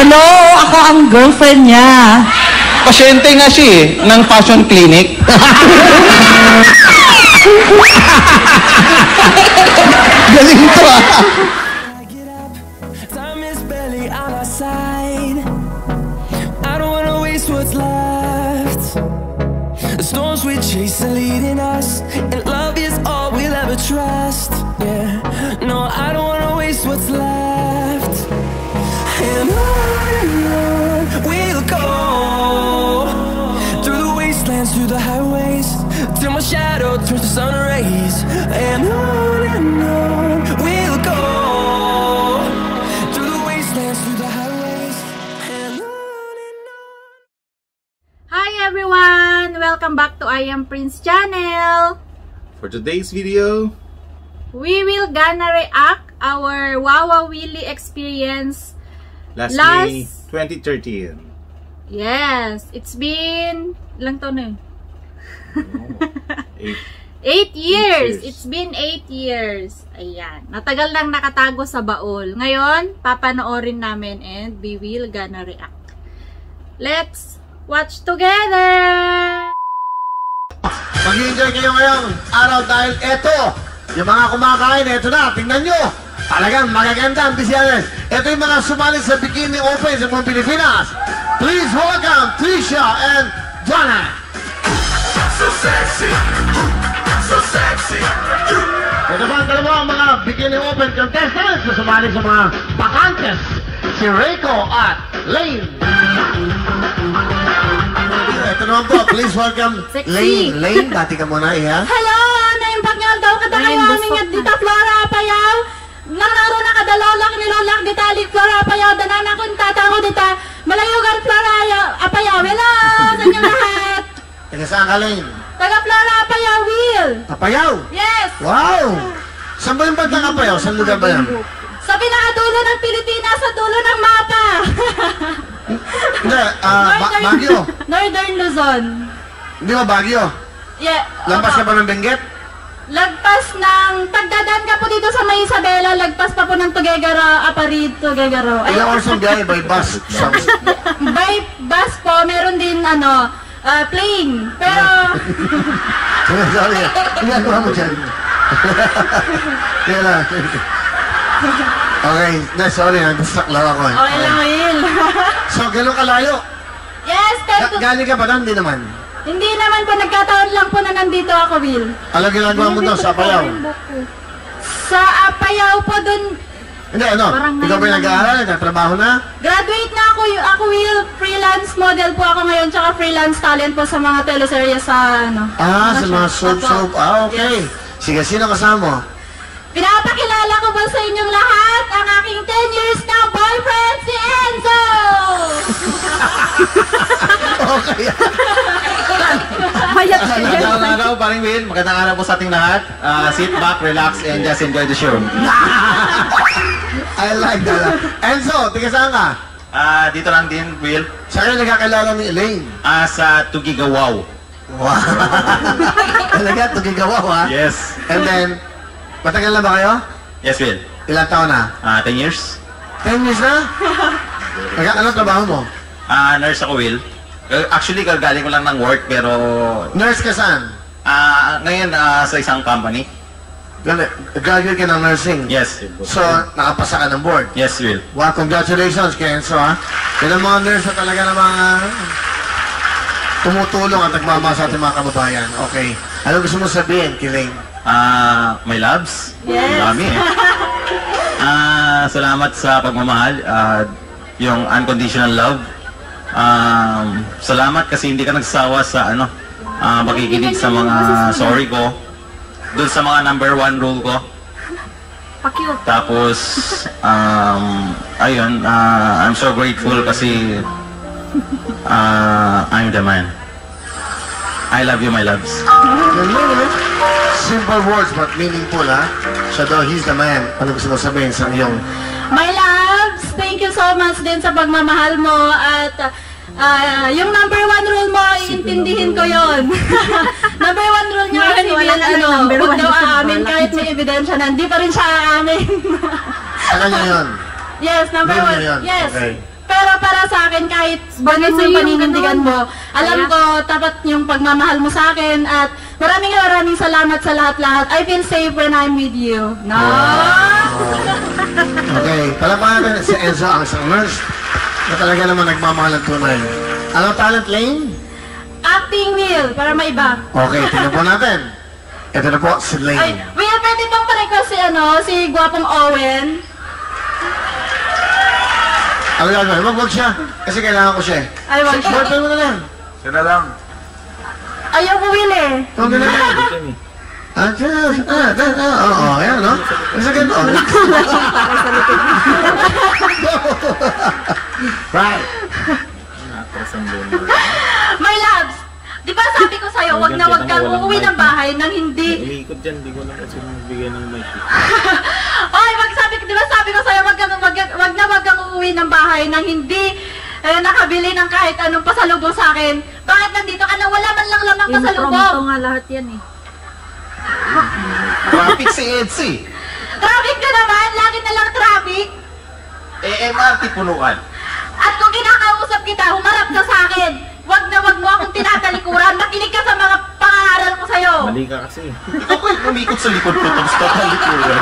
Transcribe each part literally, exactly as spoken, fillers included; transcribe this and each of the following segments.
Hello, ako ang girlfriend niya. Pasyente nga siya eh, ng fashion clinic. Galing to ah. Time is barely on our side. I don't wanna waste what's left. The storms we chase are leading us, and love is all we'll ever trust. Yeah, no, I don't wanna waste what's left. And on and on we'll go, through the wastelands, through the highways, till my shadow turns to sun rays. And on and on we'll go, through the wastelands, through the highways, and on and on. Hi everyone! Welcome back to I Am Prince channel. For today's video, We will gonna react our Wawa Willy experience last, last May twenty thirteen. Yes, it's been ilang taon na yun? Oh, eight. Eight years. years. It's been eight years. Ayan. Matagal nang nakatago sa baul. Ngayon, papanoorin namin and we will gonna react. Let's watch together! Mag-enjoy kayo ngayong araw dahil eto, yung mga kumakain, eto na, tingnan nyo. Talagang magaganda ang bisyanes. Eto yung mga sumali sa Bikini Open sa mga Pilipinas. Please welcome Trisha and Donna. So sexy, so sexy. Ito pa ang dalawang mga Bikini Open contestants na sumali sa mga bakantes. Si Reiko at Lane. Ito naman po, please welcome Sexy. Lane. Lane, dati ka muna, iya. Hello! Naimbag nga daw katakayaw niya dita Flora Apayaw. Nanaro na kadalolak nilolak dita alik Flora Apayaw. Danana kong tatango dita Malayugan Flora Apayaw. Hello! Sa inyo lahat! Taga saan ka, Lane? Taga Flora Apayaw, Will! Apayaw? Yes! Wow! Saan ba yung bantang Apayaw? Saan lugar ba yan? Sa pinakadulo ng Pilipinas, sa dulo ng mapa! Hindi, ah, ba Baguio. Northern Luzon. Hindi ba Baguio? Yeah. Lampas ka opo. pa ng Benguet? Lagpas ng, pagdadaan ka po dito sa May Isabela, lagpas pa po ng Tuguegarao, Aparid, Tuguegarao. Ay, Ilang oras ang biyahe by bus? Sounds... by bus po, meron din ano, ah, plane. Pero, Sorry, sorry. Ginagawa mo dyan. Kaya lang. Okay, no, sorry, nag-distract lang ako eh. okay lang, Will. So, gano'ng kalayo? Yes, Ga pero, galing ka ba doon? Hindi naman. hindi naman po, nagkataon lang po na nandito ako, Will. Alam ginagawa mo doon sa Apayaw? Sa Apayaw po dun, Hindi, ano? Parang Ikaw ba ngayon nag-aaral? Nagtatrabaho na? graduate na ako, y- ako Will, freelance model po ako ngayon, tsaka freelance talent po sa mga teleserye sa, ano. Ah, sa mga Opo. soap-soap. Ah, okay. Sige, sino kasama mo? Pinapakilala ko ba sa inyong lahat ang aking ten years na boyfriend, si Enzo! Okay. Magandang araw, paring Will. Magandang araw po sa ating lahat. Uh, sit back, relax, and just enjoy the show. I like that. Enzo, tiga saan ka? Ah, dito lang din, Will. Saan ka nagkakilala ni Elaine? Ah, sa Tugigawaw. Wow. Talaga, tugigawa ha? Yes. And then, matagal na ba kayo? Yes, Will. Ilang taon na? Ah, ten years. ten years na? Nag ano trabaho mo? Ah, nurse ako, Will. Uh, Actually, gagaling ko lang ng work, pero... Nurse ka saan? Ah, ngayon, ah, sa isang company. Gali- Graduate ka ng nursing? Yes. So, nakapasa ka ng board? Yes, Will. Wow, congratulations kay Enzo ha. Yan ang mga nurse na talaga ng mga tumutulong at nagmamahal sa ating mga kababayan. Okay. Ano gusto mo sabihin, Kiling? Ah, my loves. Yes. Dami eh. Ah, salamat sa pagmamahal. Ah, yung unconditional love. Um, salamat kasi hindi ka nagsawa sa ano, ah, pakikinig sa mga sorry ko. Doon sa mga number one rule ko. Pakyo. Tapos, um, ayun, ah, I'm so grateful kasi ah, I'm the man. I love you, my loves. Simple words but meaningful ha. Siya daw, he's the man. Ano gusto mo sabihin sa iyong... My loves, thank you so much din sa pagmamahal mo at ah, yung number one rule mo, iintindihin ko yon. Number one rule niya kasi Wala Will, ka ano, ng number huwag one. daw aamin kahit may ebidensya na, hindi pa rin siya aamin. Sa kanya yun. Yes, number Rule one. niya yun. Yes. Okay. Pero ka sa akin kahit ganito yung paninindigan mo. Alam ko, tapat yung pagmamahal mo sa akin at maraming maraming salamat sa lahat-lahat. I feel safe when I'm with you. No? Okay, palapakan natin si Enzo ang isang nurse na talaga naman nagmamahal ng tunay. Ano talent lane? Acting Will, para maiba. Okay, tingnan po natin. Ito na po si Ay, Lane. Will, pwede bang pa-request si, ano, si Gwapong Owen? Ano gagawin? Wag, wag siya. Kasi kailangan ko siya eh. Ay, wag siya. Boyfriend mo na lang. Siya na lang. Ayaw ko, Will eh. Huwag na lang. Ah, siya. Ah, ah, ah. Oo, ayan, no? Kasi ganito. Right. My loves, di ba sabi ko sa'yo, wag na wag kang uuwi ng bahay nang hindi... Umiikot dyan, di ko lang kasi magbigay ng mic. Ay, wag sabi, di ba sabi ko sa'yo, wag, kang, wag, wag na wag kang uuwi ng bahay nang hindi eh, nakabili ng kahit anong pasalubong sa akin. Bakit nandito ka na wala man lang lamang pasalubong? Impromptu nga lahat yan eh. Traffic si Etsy. Traffic na naman, lagi na lang traffic. Eh, M R T punuan. At kung kinakausap kita, humarap ka sa akin. Wag na wag mo akong tinatalikuran. Makinig ka sa mga pangaral ko sa'yo. Mali ka kasi. Ikaw ko yung umikot sa likod ko tapos tatalikuran.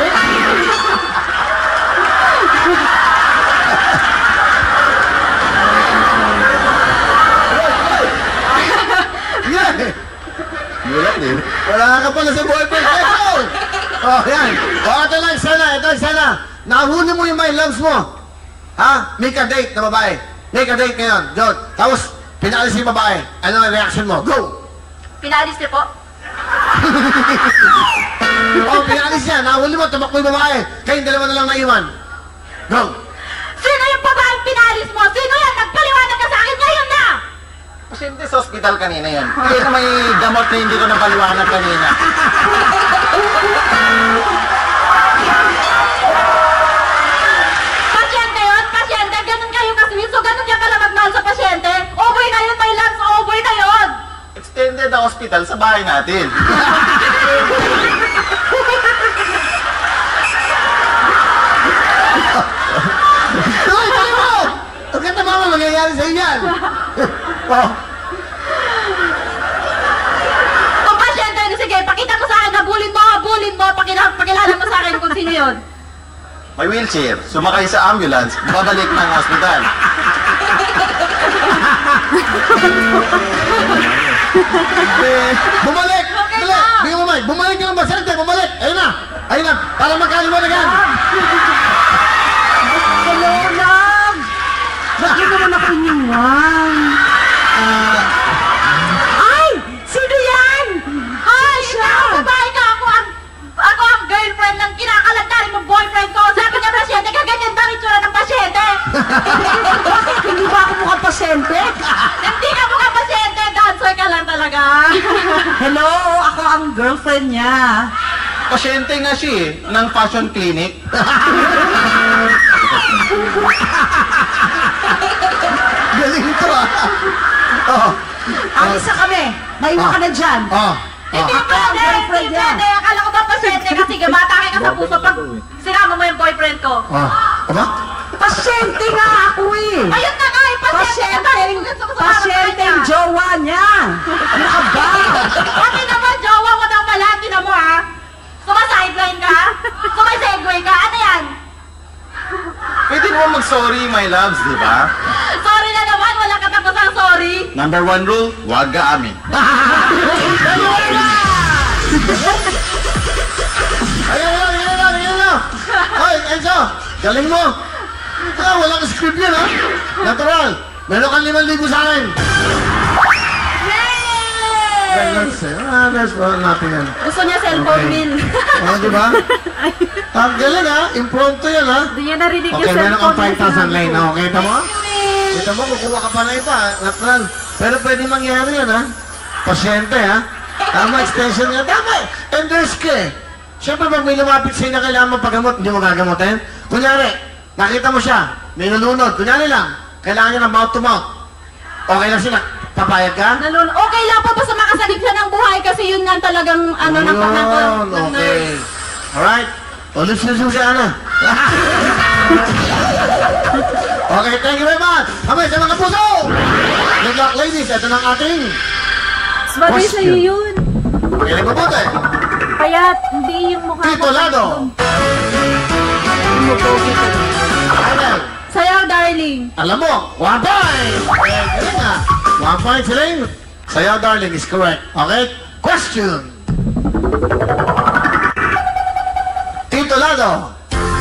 Yan. Gulat din. Wala ka pala sa boyfriend. Hey, go! Oh, yan. Oh, ito lang, sana. Ito lang, sana. Nakahuli mo yung my loves mo. Ha? Make a date na babae. Make a date ngayon. John. Tapos, pinalis yung babae. Ano ang reaction mo? Go! Pinalis niyo po. Oh, pinalis niya. Nakahuli mo, tumakbo yung babae. Kayong dalawa na lang naiwan. Go! Sino yung babaeng pinalis mo? Sino yan? Nagpaliwanag ka sa akin ngayon na! Pasyente sa ospital kanina yun. Kaya may gamot na hindi ko napaliwanag kanina. Pasyente yun? Pasyente? Ganun kayo kaswin? So ganun niya pala magmahal sa pasyente? Oboy na yun, my loves! Oboy na yun! Extended ang hospital sa bahay natin. Hoy, tuloy mo! Huwag ka tamama, mangyayari sa inyan. Oh. Kung pasyente yun, sige, pakita mo sa akin, habulin mo, habulin mo, pakilala, pakilala mo sa akin kung sino yun. May wheelchair. Sumakay sa ambulance. Babalik ng hospital. Eh, bumalik! Okay Dali! na. Bigyan mo mic. Bumalik ka ng pasyente. Bumalik! Ayun na! Ayun na! Para magkaliwanagan! Hello, love! Ba't yun naman ako iniwan? Ay! Sino yan? Ay, ikaw, babae ka, ako ang, ako ang girlfriend ng kinakalandarin mong boyfriend ko. Sabi niya, pasyente ka, ganyan ba ang itsura ng pasyente? Bakit? Hindi ba ako mukhang pasyente? Hindi ka mukha pasyente, dancer ka lang talaga. Hello, ako ang girlfriend niya. Pasyente nga siya eh, ng fashion clinic. Galing ito ah! Oh. Alis na kami. Maiwan ka na dyan. Oh. Hindi Oh. pwede, girlfriend hindi niya. pwede. Akala ko ba pasyente ka? Sige, matake ka sa puso pag sinama mo yung boyfriend ko. Oh. Aba? Pasyente nga ako eh. Ayun na nga, eh, pasyente ka. Pasyenteng, Gusto ko sa pasyenteng jowa niya. Ano ka ba? Bakit naman, jowa mo daw pala, tinan mo ha? Sumasideline ka? Sumasegway ka? Ano yan? Pwede naman mag-sorry, my loves, di ba? Sorry na naman, wala ka tapos ang sorry. Number one rule, huwag ka amin. Ayan na! Ayan na! Ayan na! Hoy, Enzo! Galing mo! Ah, wala ka script yan ha? Natural! Meron kang limang libo sa akin! Yay! That's it. Ah, that's all natin yan. Gusto niya cellphone Okay. bill. Oh, di ba? Ang galing ha? Impromptu yan ha? Hindi niya narinig yung Okay, meron cellphone kang five thousand niya. lane. Oh, kita mo? Kita mo, kukuha ka pa na iba. ha? Natural. Pero pwede mangyari yan ha? Pasyente ha? Tama, extension niya. Tama eh. Endorse ka eh. Siyempre, pag may lumapit sa'yo na kailangan mo pagamot, hindi mo gagamotin. Kunyari, nakita mo siya, may nalunod. Kunyari lang, kailangan niya ng mouth to mouth. Okay lang sila. Papayag ka? Nalun okay lang po basta makasalit siya ng buhay kasi yun nga talagang ano ng Ayun, pangako ng okay. nurse. Alright. O, listen mo si Ana. Okay, thank you very much. Kamay sa mga puso. Good luck, ladies. Ito ng ating Bagay sa'yo yun. Kailan mabuti? Payat, hindi yung mukha Tito Lado. Umupogi ka. Ayan. Sayaw, darling. Alam mo, one point! Okay, galing nga. One point sila yun. Sayaw, darling, is correct. Okay? Question. Tito Lado.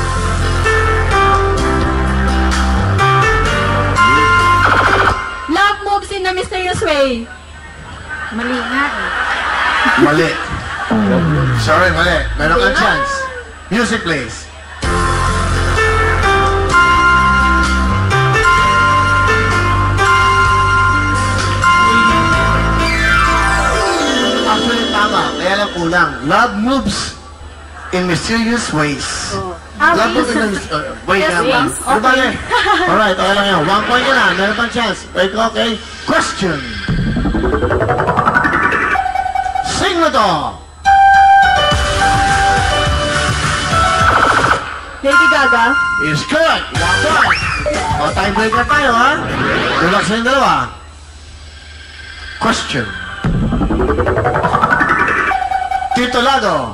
Love moves in a mysterious way. Mali nga eh. Mali. Sorry, mali. Meron kang chance. Music, please. Actually, tama. Kaya lang kulang. Love moves in mysterious ways. Ah, Love moves in ways. mysterious uh, Wait, Yes, nga ba? ways. Ano ba yan? Alright, okay lang yan. One point ka na. Meron pang chance. Wait, okay. Question. Sing mo to. Lady Gaga. Is correct. One point. O, tiebreaker tayo, ha? Good luck sa yung dalawa. Question. Tito Lado.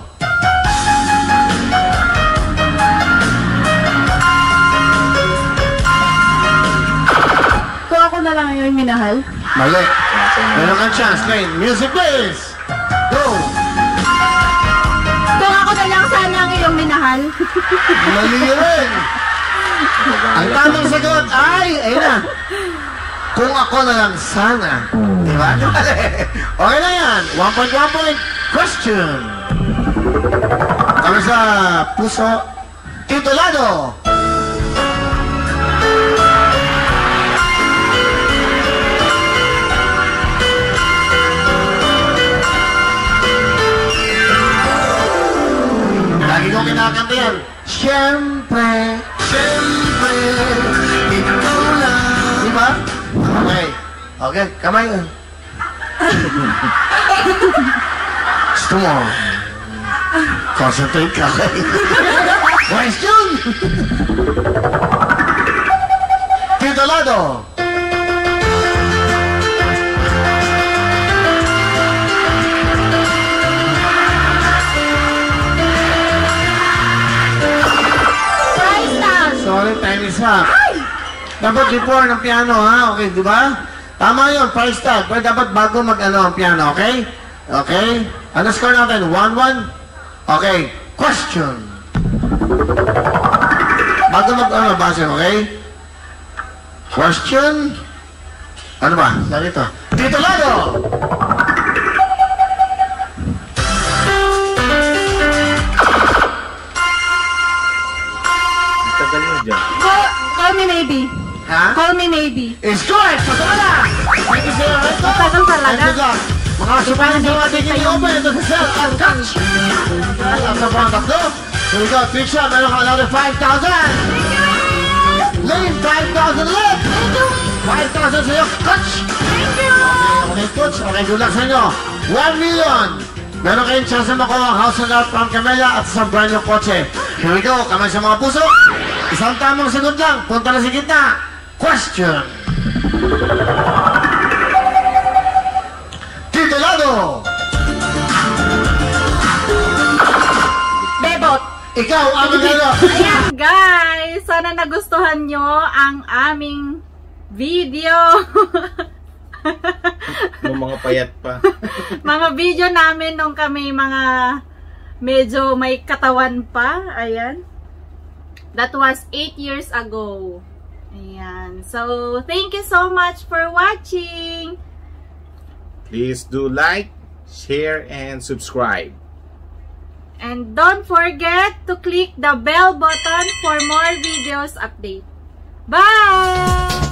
Kung ako na lang yung minahal. Mali. Meron kang chance, Lane. Music, please. Go. Kung ako na lang sana ang iyong minahal. Mali rin. Ang tamang sagot ay, ayun na. Kung ako na lang sana. Diba? Okay na yan. One point, one point. Question. Kami sa puso. Tito Lado. Lagi ko kinakanta yan. Siyempre, siyempre, ikaw lang. Diba? Okay. Okay, kamay. Gusto mo? Concentrate ka. Question! Tito Lado. Sorry, time is up. Dapat before ng piano, ha? Okay, di ba? Tama yun, price tag. Pero dapat bago mag-ano ang piano, okay? Okay? Ano score natin? one one? Okay. Question. Bago mag-ano, base, okay? Question. Ano ba? Saan ito? Tito Lado! Tagal mo dyan. Call, call me maybe. Ha? Call me maybe. Is correct! Pasok na! Thank you, sir. Ito. Tagal talaga. And good luck. Mga sumahan sa mga tingin niyo open. Ito sa cell and catch. At sa mga tatlo. Here we go. Tricia, meron ka another five thousand. Lane, five thousand left. five thousand sa'yo. Catch. Okay, okay, coach. Okay, good luck sa inyo. one million. Meron kayong chance na makuha ang house and lot from Camella at sa brand new kotse. Here we go. Kamay sa mga puso. Isang tamang sagot lang. Punta na sa gitna. Question. Tito Lado. Bebot. Ikaw ang magano. Ayan guys, sana nagustuhan nyo ang aming video. Yung mga payat pa. Mga video namin nung kami mga medyo may katawan pa. Ayan. That was eight years ago. Ayan. So, thank you so much for watching. Please do like, share, and subscribe. And don't forget to click the bell button for more videos update. Bye!